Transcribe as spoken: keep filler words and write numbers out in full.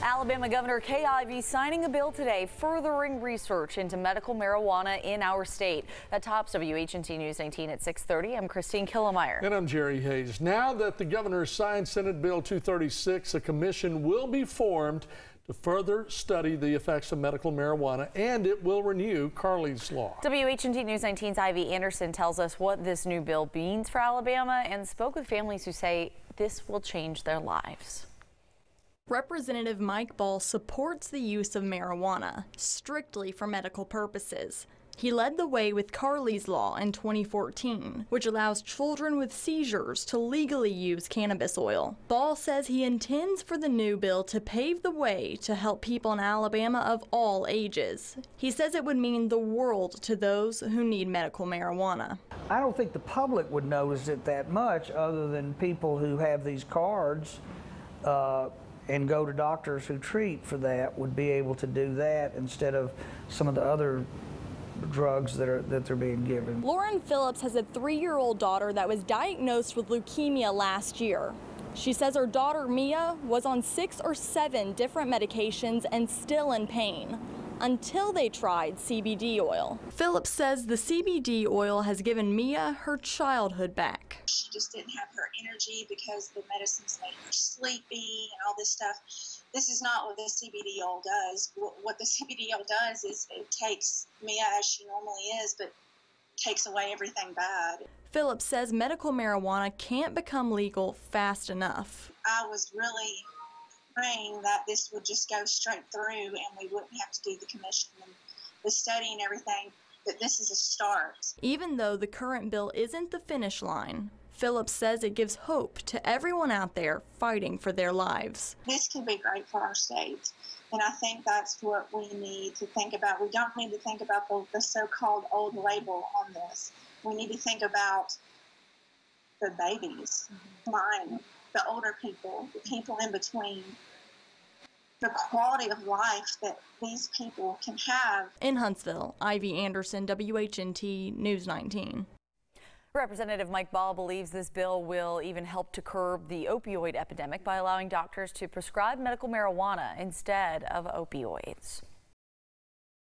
Alabama Governor Kay Ivey signing a bill today furthering research into medical marijuana in our state. That tops W H N T News nineteen at six thirty. I'm Christine Killemeyer. And I'm Jerry Hayes. Now that the governor signed Senate Bill two thirty-six, a commission will be formed to further study the effects of medical marijuana, and it will renew Carley's Law. W H N T News nineteen's Ivy Anderson tells us what this new bill means for Alabama and spoke with families who say this will change their lives. Representative Mike Ball supports the use of marijuana strictly for medical purposes. He led the way with Carley's Law in twenty fourteen, which allows children with seizures to legally use cannabis oil. Ball says he intends for the new bill to pave the way to help people in Alabama of all ages. He says it would mean the world to those who need medical marijuana. I don't think the public would notice it that much, other than people who have these cards uh, and go to doctors who treat for that would be able to do that instead of some of the other drugs that are that they're being given. Lauren Phillips has a three-year-old daughter that was diagnosed with leukemia last year. She says her daughter Mia was on six or seven different medications and still in pain until they tried C B D oil. Phillips says the C B D oil has given Mia her childhood back. She just didn't have her energy because the medicines made her sleepy and all this stuff. This is not what the C B D oil does. What the C B D oil does is it takes Mia as she normally is, but takes away everything bad. Phillips says medical marijuana can't become legal fast enough. I was really praying that this would just go straight through and we wouldn't have to do the commission and the study and everything, but this is a start. Even though the current bill isn't the finish line, Phillips says it gives hope to everyone out there fighting for their lives. This can be great for our state, and I think that's what we need to think about. We don't need to think about the, the so-called old label on this. We need to think about the babies, mine, the older people, the people in between, the quality of life that these people can have. In Huntsville, Ivy Anderson, W H N T News nineteen. Representative Mike Ball believes this bill will even help to curb the opioid epidemic by allowing doctors to prescribe medical marijuana instead of opioids.